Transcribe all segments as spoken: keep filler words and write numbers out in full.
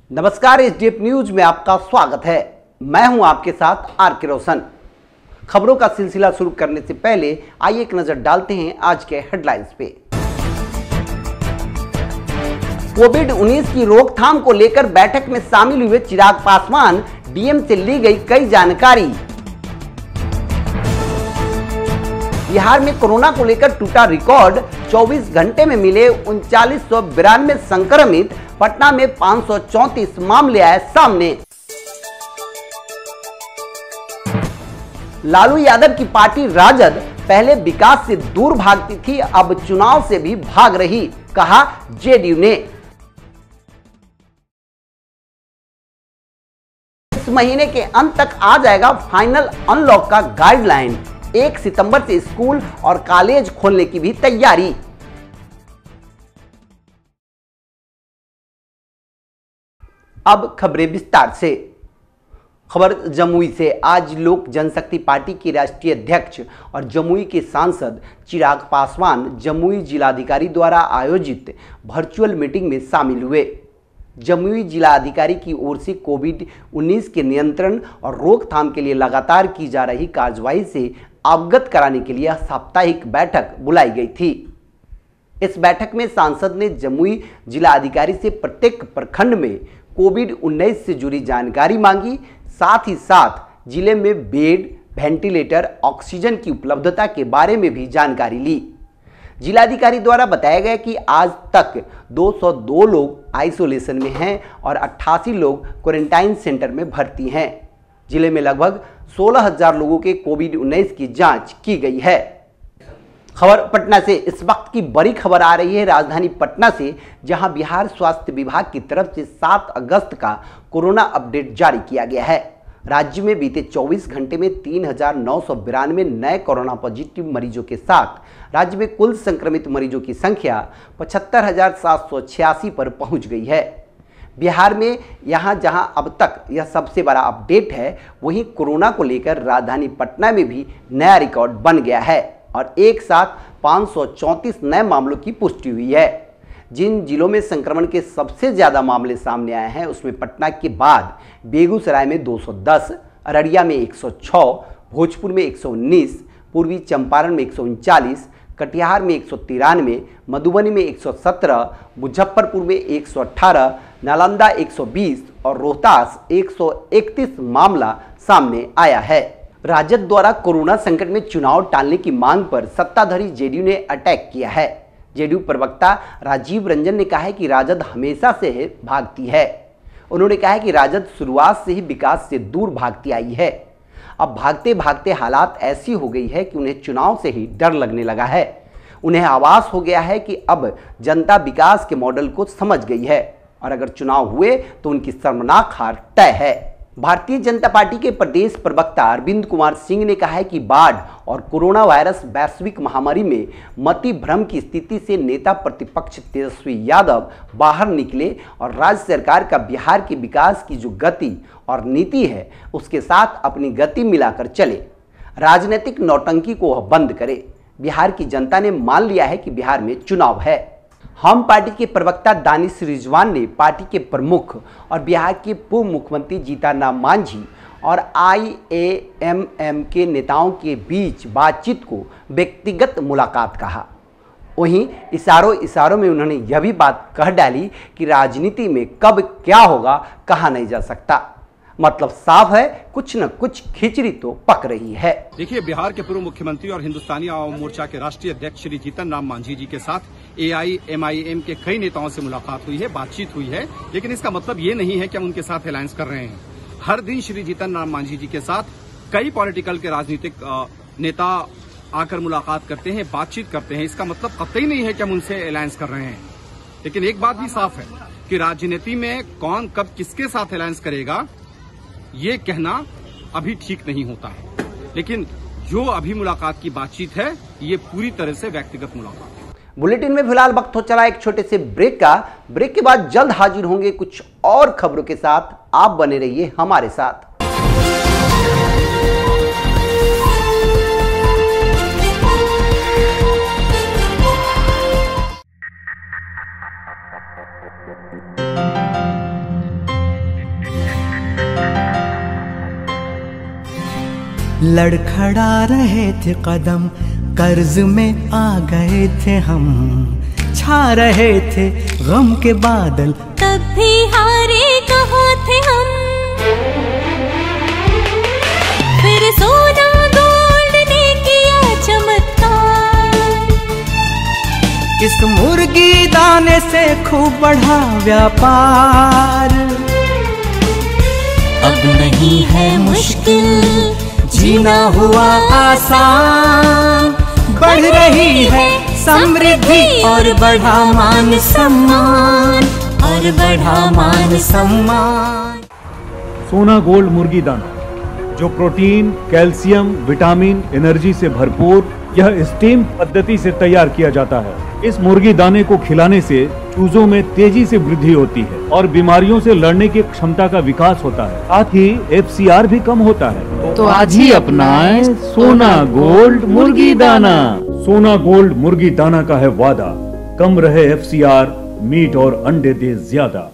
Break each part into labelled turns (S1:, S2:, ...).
S1: नमस्कार, SDF news में आपका स्वागत है। मैं हूं आपके साथ आर के रोशन। खबरों का सिलसिला शुरू करने से पहले आइए एक नजर डालते हैं आज के हेडलाइंस पे। कोविड उन्नीस की रोकथाम को लेकर बैठक में शामिल हुए चिराग पासवान, डीएम से ली गई कई जानकारी। बिहार में कोरोना को लेकर टूटा रिकॉर्ड, चौबीस घंटे में मिले उनचालीस सौ बिरानवे संक्रमित, पटना में पाँच सौ चौंतीस मामले आए सामने। लालू यादव की पार्टी राजद पहले विकास से दूर भागती थी, अब चुनाव से भी भाग रही, कहा जेडीयू ने। इस महीने के अंत तक आ जाएगा फाइनल अनलॉक का गाइडलाइन। एक सितंबर से स्कूल और कॉलेज खोलने की भी तैयारी। अब खबरें विस्तार से। खबर जमुई से। आज लोक जनशक्ति पार्टी के राष्ट्रीय अध्यक्ष और जमुई के सांसद चिराग पासवान जमुई जिलाधिकारी द्वारा आयोजित वर्चुअल मीटिंग में शामिल हुए। जमुई जिलाधिकारी की ओर से कोविड उन्नीस के नियंत्रण और रोकथाम के लिए लगातार की जा रही कार्यवाही से अवगत कराने के लिए साप्ताहिक बैठक बुलाई गई थी। इस बैठक में सांसद ने जमुई जिलाधिकारी से प्रत्येक प्रखंड में कोविड उन्नीस से जुड़ी जानकारी मांगी। साथ ही साथ जिले में बेड, वेंटिलेटर, ऑक्सीजन की उपलब्धता के बारे में भी जानकारी ली। जिलाधिकारी द्वारा बताया गया कि आज तक दो सौ दो लोग आइसोलेशन में हैं और अट्ठासी लोग क्वारंटाइन सेंटर में भर्ती हैं। जिले में लगभग सोलह हजार लोगों के कोविड उन्नीस की जांच की गई है। खबर पटना से। इस वक्त की बड़ी खबर आ रही है राजधानी पटना से, जहां बिहार स्वास्थ्य विभाग की तरफ से सात अगस्त का कोरोना अपडेट जारी किया गया है। राज्य में बीते चौबीस घंटे में तीन हजार नौ सौ बिरानवे नए कोरोना पॉजिटिव मरीजों के साथ राज्य में कुल संक्रमित मरीजों की संख्या पचहत्तर हजार सात सौ छियासी पर पहुंच गई है। बिहार में यहां जहां अब तक यह सबसे बड़ा अपडेट है, वहीं कोरोना को लेकर राजधानी पटना में भी नया रिकॉर्ड बन गया है और एक साथ पाँच सौ चौंतीस नए मामलों की पुष्टि हुई है। जिन जिलों में संक्रमण के सबसे ज़्यादा मामले सामने आए हैं, उसमें पटना के बाद बेगूसराय में दो सौ दस, अररिया में एक सौ छह, भोजपुर में एक सौ उन्नीस, पूर्वी चंपारण में एक सौ उनचालीस, कटिहार में एक सौ तिरानवे, मधुबनी में एक सौ सत्रह, मुजफ्फरपुर में एक सौ अठारह, नालंदा एक सौ बीस और रोहतास एक सौ इकतीस मामला सामने आया है। राजद द्वारा कोरोना संकट में चुनाव टालने की मांग पर सत्ताधारी जेडीयू ने अटैक किया है। जेडीयू प्रवक्ता राजीव रंजन ने कहा है कि राजद हमेशा से है भागती है। उन्होंने कहा है कि राजद शुरुआत से ही विकास से दूर भागती आई है। अब भागते भागते हालात ऐसी हो गई है कि उन्हें चुनाव से ही डर लगने लगा है। उन्हें आभास हो गया है कि अब जनता विकास के मॉडल को समझ गई है और अगर चुनाव हुए तो उनकी शर्मनाक हार तय है। भारतीय जनता पार्टी के प्रदेश प्रवक्ता अरविंद कुमार सिंह ने कहा है कि बाढ़ और कोरोना वायरस वैश्विक महामारी में मति भ्रम की स्थिति से नेता प्रतिपक्ष तेजस्वी यादव बाहर निकले और राज्य सरकार का बिहार के विकास की जो गति और नीति है उसके साथ अपनी गति मिलाकर चले। राजनीतिक नौटंकी को वह बंद करे। बिहार की जनता ने मान लिया है कि बिहार में चुनाव है। हम पार्टी के प्रवक्ता दानिश रिजवान ने पार्टी के प्रमुख और बिहार के पूर्व मुख्यमंत्री जीतन राम मांझी और आई ए एम एम के नेताओं के बीच बातचीत को व्यक्तिगत मुलाकात कहा। वहीं इशारों इशारों में उन्होंने यह भी बात कह डाली कि राजनीति में कब क्या होगा कहा नहीं जा सकता। मतलब साफ है, कुछ न कुछ खिचड़ी तो पक रही है।
S2: देखिए, बिहार के पूर्व मुख्यमंत्री और हिंदुस्तानी आवाम मोर्चा के राष्ट्रीय अध्यक्ष श्री जीतन राम मांझी जी के साथ ए आई एम आई एम के कई नेताओं से मुलाकात हुई है, बातचीत हुई है, लेकिन इसका मतलब ये नहीं है कि हम उनके साथ अलायंस कर रहे हैं। हर दिन श्री जीतन राम मांझी जी के साथ कई पॉलिटिकल के राजनीतिक नेता आकर मुलाकात करते हैं, बातचीत करते हैं। इसका मतलब कतई नहीं है कि हम उनसे अलायंस कर रहे हैं। लेकिन एक बात भी साफ है कि राजनीति में कौन कब किसके साथ अलायंस करेगा ये कहना अभी ठीक नहीं होता है। लेकिन जो अभी मुलाकात की बातचीत है ये पूरी तरह से व्यक्तिगत मुलाकात है।
S1: बुलेटिन में फिलहाल वक्त हो चला एक छोटे से ब्रेक का। ब्रेक के बाद जल्द हाजिर होंगे कुछ और खबरों के साथ। आप बने रहिए हमारे साथ।
S3: लड़खड़ा रहे थे कदम, कर्ज में आ गए थे हम, छा रहे थे गम के बादल,
S4: तब भी हारे कहाँ थे हम। फिर सोना गोल्ड ने किया चमत्कार,
S3: इस मुर्गी दाने से खूब बढ़ा व्यापार। अब नहीं है मुश्किल, जीना हुआ आसान, बढ़ रही है समृद्धि और बढ़ा मान सम्मान, और बढ़ा मान सम्मान।
S5: सोना गोल्ड मुर्गी दाना जो प्रोटीन, कैल्शियम, विटामिन, एनर्जी से भरपूर, यह स्टीम पद्धति से तैयार किया जाता है। इस मुर्गी दाने को खिलाने से चूजों में तेजी से वृद्धि होती है और बीमारियों से लड़ने की क्षमता का विकास होता है, साथ ही एफ सी आर भी कम होता है। तो आज ही अपनाएं सोना गोल्ड मुर्गी दाना। सोना गोल्ड मुर्गी दाना का है वादा, कम रहे एफ सी आर, मीट और अंडे दे ज्यादा।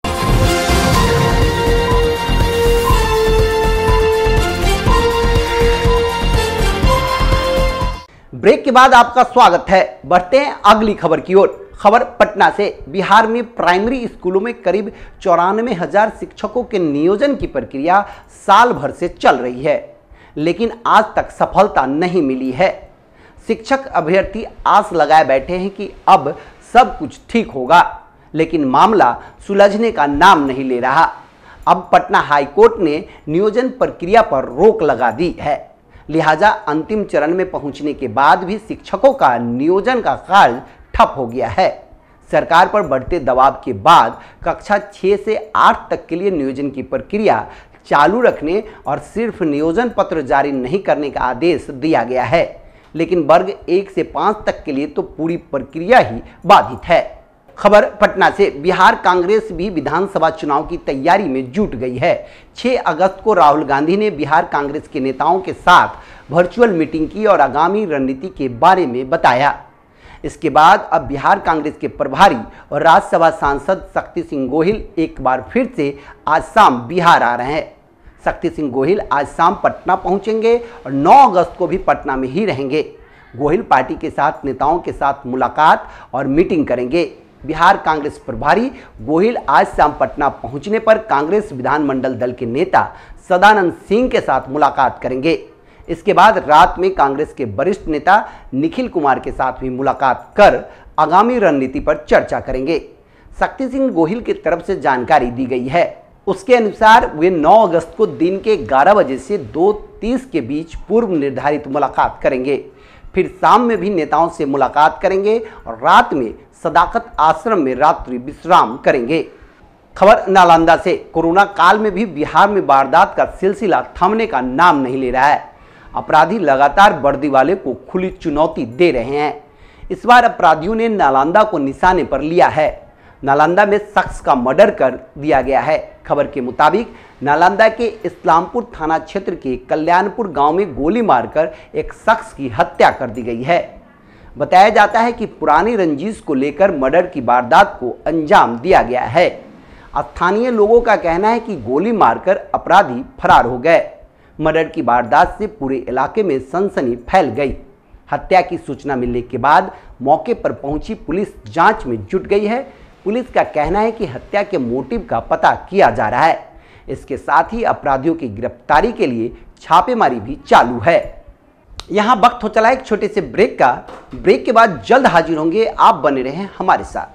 S1: ब्रेक के बाद आपका स्वागत है। बढ़ते हैं अगली खबर की ओर। खबर पटना से। बिहार में प्राइमरी स्कूलों में करीब चौरानवे हजार शिक्षकों के नियोजन की प्रक्रिया साल भर से चल रही है, लेकिन आज तक सफलता नहीं मिली है। शिक्षक अभ्यर्थी आस लगाए बैठे हैं कि अब सब कुछ ठीक होगा, लेकिन मामला सुलझने का नाम नहीं ले रहा। अब पटना हाईकोर्ट ने नियोजन प्रक्रिया पर रोक लगा दी है, लिहाजा अंतिम चरण में पहुंचने के बाद भी शिक्षकों का नियोजन का कार्य ठप हो गया है। सरकार पर बढ़ते दबाव के बाद कक्षा छह से आठ तक के लिए नियोजन की प्रक्रिया चालू रखने और सिर्फ नियोजन पत्र जारी नहीं करने का आदेश दिया गया है, लेकिन वर्ग एक से पाँच तक के लिए तो पूरी प्रक्रिया ही बाधित है। खबर पटना से। बिहार कांग्रेस भी विधानसभा चुनाव की तैयारी में जुट गई है। छह अगस्त को राहुल गांधी ने बिहार कांग्रेस के नेताओं के साथ वर्चुअल मीटिंग की और आगामी रणनीति के बारे में बताया। इसके बाद अब बिहार कांग्रेस के प्रभारी और राज्यसभा सांसद शक्ति सिंह गोहिल एक बार फिर से आज शाम बिहार आ रहे हैं। शक्ति सिंह गोहिल आज शाम पटना पहुंचेंगे और नौ अगस्त को भी पटना में ही रहेंगे। गोहिल पार्टी के साथ नेताओं के साथ मुलाकात और मीटिंग करेंगे। बिहार कांग्रेस प्रभारी गोहिल आज शाम पटना पहुंचने पर कांग्रेस विधानमंडल दल के नेता सदानंद सिंह के साथ मुलाकात करेंगे। इसके बाद रात में कांग्रेस के वरिष्ठ नेता निखिल कुमार के साथ भी मुलाकात कर आगामी रणनीति पर चर्चा करेंगे। शक्ति सिंह गोहिल की तरफ से जानकारी दी गई है। उसके अनुसार वे नौ अगस्त को दिन के ग्यारह बजे से दो तीस के बीच पूर्व निर्धारित मुलाकात करेंगे। फिर शाम में भी नेताओं से मुलाकात करेंगे और रात में सदाकत आश्रम में रात्रि विश्राम करेंगे। खबर नालंदा से। कोरोना काल में भी बिहार में वारदात का सिलसिला थमने का नाम नहीं ले रहा है। अपराधी लगातार वर्दी वाले को खुली चुनौती दे रहे हैं। इस बार अपराधियों ने नालंदा को निशाने पर लिया है। नालंदा में शख्स का मर्डर कर दिया गया है। खबर के मुताबिक नालंदा के इस्लामपुर थाना क्षेत्र के कल्याणपुर गांव में गोली मारकर एक शख्स की हत्या कर दी गई है। बताया जाता है कि पुरानी रंजिश को लेकर मर्डर की वारदात को अंजाम दिया गया है। स्थानीय लोगों का कहना है कि गोली मारकर अपराधी फरार हो गए। मर्डर की वारदात से पूरे इलाके में सनसनी फैल गई। हत्या की सूचना मिलने के बाद मौके पर पहुंची पुलिस जांच में जुट गई है। पुलिस का कहना है कि हत्या के मोटिव का पता किया जा रहा है। इसके साथ ही अपराधियों की गिरफ्तारी के लिए छापेमारी भी चालू है। यहाँ वक्त हो चला एक छोटे से ब्रेक का। ब्रेक के बाद जल्द हाजिर होंगे, आप बने रहें हमारे साथ।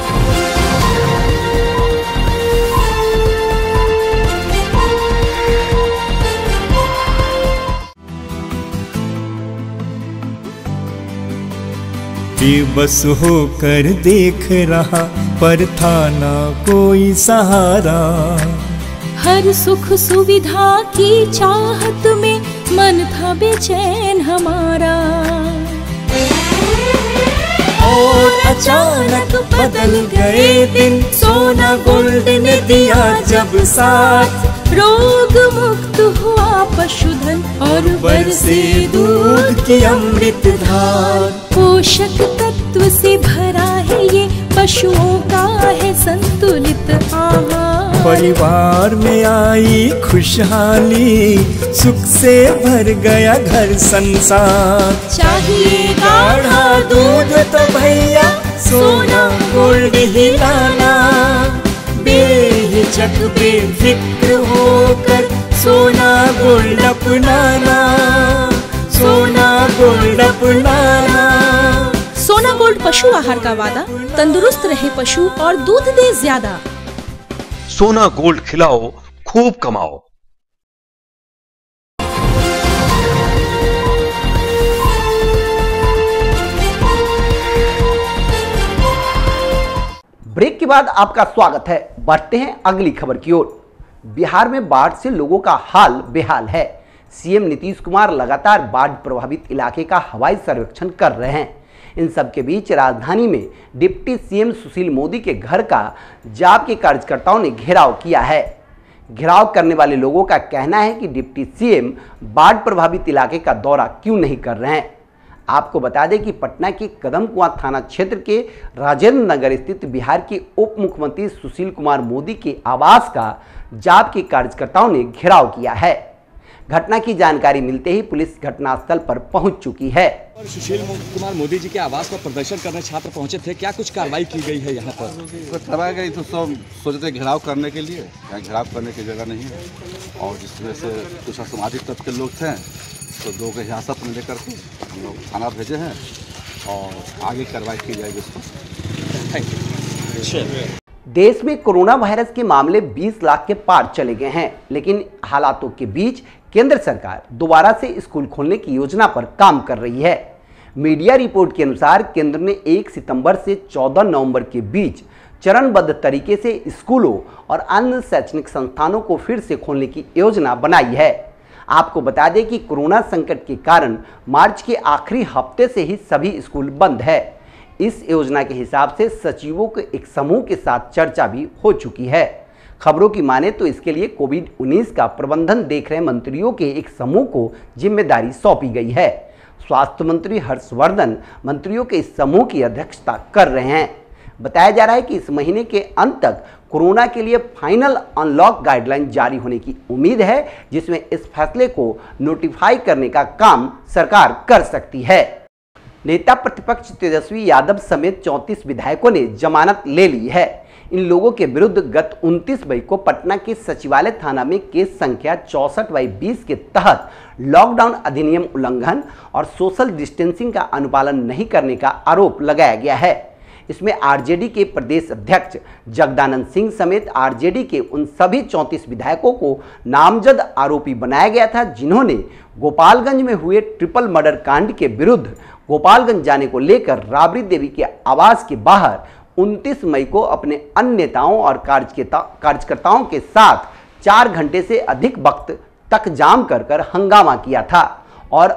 S3: बेबस होकर देख रहा पर था ना कोई सहारा।
S4: हर सुख सुविधा की चाहत में मन था बेचैन हमारा।
S3: और अचानक बदल गए दिन, सोना गोल्ड ने दिया जब साथ।
S4: रोग मुक्त हुआ पशुधन और
S3: बरसे दूध की अमृत धार।
S4: पोषक तत्व से भरा है ये, पशुओं का है संतुलित आहार।
S3: परिवार में आई खुशहाली, सुख से भर गया घर संसार।
S4: चाहिए
S3: गाढ़ा दूध तो भैया सोना गोल्ड ही लाना, बेहिचक बेफिक्र होकर सोना गोल्ड अपनाना, सोना गोल्ड अपनाना।
S4: सोना गोल्ड पशु आहार का वादा, तंदुरुस्त रहे पशु और दूध दे ज्यादा।
S6: सोना गोल्ड खिलाओ, खूब कमाओ।
S1: ब्रेक के बाद आपका स्वागत है। बढ़ते हैं अगली खबर की ओर। बिहार में बाढ़ से लोगों का हाल बेहाल है। सीएम नीतीश कुमार लगातार बाढ़ प्रभावित इलाके का हवाई सर्वेक्षण कर रहे हैं। इन सब के बीच राजधानी में डिप्टी सीएम सुशील मोदी के घर का जाप के कार्यकर्ताओं ने घेराव किया है। घेराव करने वाले लोगों का कहना है कि डिप्टी सीएम बाढ़ प्रभावित इलाके का दौरा क्यों नहीं कर रहे हैं। आपको बता दें कि पटना के कदमकुआं थाना क्षेत्र के राजेंद्र नगर स्थित बिहार के उप मुख्यमंत्री सुशील कुमार मोदी के आवास का जाप के कार्यकर्ताओं ने घेराव किया है। घटना की जानकारी मिलते ही पुलिस घटनास्थल पर पहुंच चुकी है।
S7: और सुशील कुमार मोदी जी के आवास पर प्रदर्शन करने छात्र पहुंचे थे, क्या कुछ कार्रवाई की गई है यहाँ पर?
S8: तो करवाई गई तो सब सोचते घेराव करने के लिए, यहाँ घेराव करने की जगह नहीं है और जिस वजह से कुछ असामाजिक तत्व के लोग थे तो दो को हिरासत में लेकर के हम लोग थाना भेजे हैं और आगे कार्रवाई की जाएगी उस पर।
S7: Thank you.
S1: देश में कोरोना वायरस के मामले बीस लाख के पार चले गए हैं, लेकिन हालातों के बीच केंद्र सरकार दोबारा से स्कूल खोलने की योजना पर काम कर रही है। मीडिया रिपोर्ट के अनुसार केंद्र ने एक सितंबर से चौदह नवंबर के बीच चरणबद्ध तरीके से स्कूलों और अन्य शैक्षणिक संस्थानों को फिर से खोलने की योजना बनाई है। आपको बता दें कि कोरोना संकट के कारण मार्च के आखिरी हफ्ते से ही सभी स्कूल बंद है। इस योजना के हिसाब से सचिवों के एक समूह के साथ चर्चा भी हो चुकी है। खबरों की माने तो इसके लिए कोविड उन्नीस का प्रबंधन देख रहे मंत्रियों के एक समूह को जिम्मेदारी सौंपी गई है। स्वास्थ्य मंत्री हर्षवर्धन मंत्रियों के इस समूह की अध्यक्षता कर रहे हैं। बताया जा रहा है कि इस महीने के अंत तक कोरोना के लिए फाइनल अनलॉक गाइडलाइन जारी होने की उम्मीद है, जिसमें इस फैसले को नोटिफाई करने का काम सरकार कर सकती है। नेता प्रतिपक्ष तेजस्वी यादव समेत चौंतीस विधायकों ने जमानत ले ली है। इन लोगों के विरुद्ध गत उनतीस मई को पटना के सचिवालय थाना में केस संख्या चौसठ बाई बीस के तहत लॉकडाउन अधिनियम उल्लंघन और सोशल डिस्टेंसिंग का अनुपालन नहीं करने का आरोप लगाया गया है। इसमें आरजेडी के प्रदेश अध्यक्ष जगदानंद सिंह समेत आरजेडी के उन सभी चौंतीस विधायकों को नामजद आरोपी बनाया गया था, जिन्होंने गोपालगंज में हुए ट्रिपल मर्डर कांड के विरुद्ध गोपालगंज जाने को लेकर राबड़ी देवी के आवास के बाहर उनतीस मई को अपने अन्य नेताओं और कार्यकर्ताओं के साथ चार घंटे से अधिक वक्त तक जाम कर कर हंगामा किया था और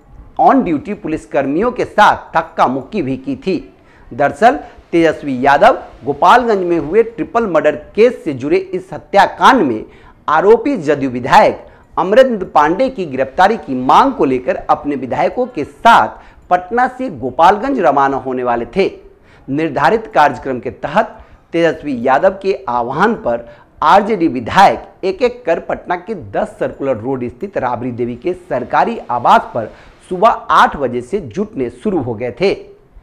S1: ऑन ड्यूटी पुलिसकर्मियों के साथ धक्का मुक्की भी की थी। दरअसल तेजस्वी यादव गोपालगंज में हुए ट्रिपल मर्डर केस से जुड़े इस हत्याकांड में आरोपी जदयू विधायक अमरेंद्र पांडे की गिरफ्तारी की मांग को लेकर अपने विधायकों के साथ पटना से गोपालगंज रवाना होने वाले थे। निर्धारित कार्यक्रम के तहत तेजस्वी यादव के आह्वान पर आरजेडी विधायक एक एक कर पटना के दस सर्कुलर रोड स्थित राबड़ी देवी के सरकारी आवास पर सुबह आठ बजे से जुटने शुरू हो गए थे।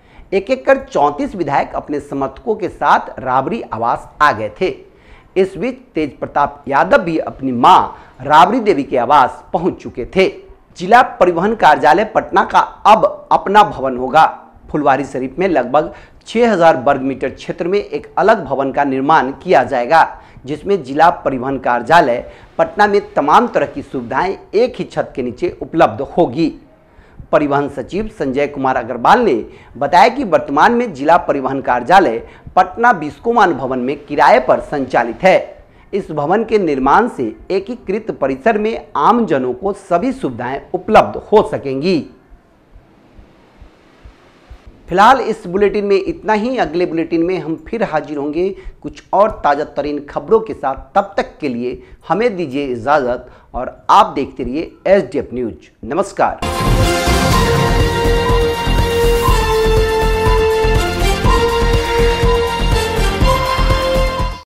S1: एक एक कर चौंतीस विधायक अपने समर्थकों के साथ राबड़ी आवास आ गए थे। इस बीच तेज प्रताप यादव भी अपनी मां राबड़ी देवी के आवास पहुंच चुके थे। जिला परिवहन कार्यालय पटना का अब अपना भवन होगा। फुलवारी शरीफ में लगभग छह हज़ार वर्ग मीटर क्षेत्र में एक अलग भवन का निर्माण किया जाएगा, जिसमें जिला परिवहन कार्यालय पटना में तमाम तरह की सुविधाएं एक ही छत के नीचे उपलब्ध होगी। परिवहन सचिव संजय कुमार अग्रवाल ने बताया कि वर्तमान में जिला परिवहन कार्यालय पटना बिस्कोमान भवन में किराए पर संचालित है। इस भवन के निर्माण से एकीकृत परिसर में आम जनों को सभी सुविधाएं उपलब्ध हो सकेंगी। फिलहाल इस बुलेटिन में इतना ही। अगले बुलेटिन में हम फिर हाजिर होंगे कुछ और ताज़ा तरीन खबरों के साथ। तब तक के लिए हमें दीजिए इजाज़त और आप देखते रहिए एस डी एफ न्यूज। नमस्कार।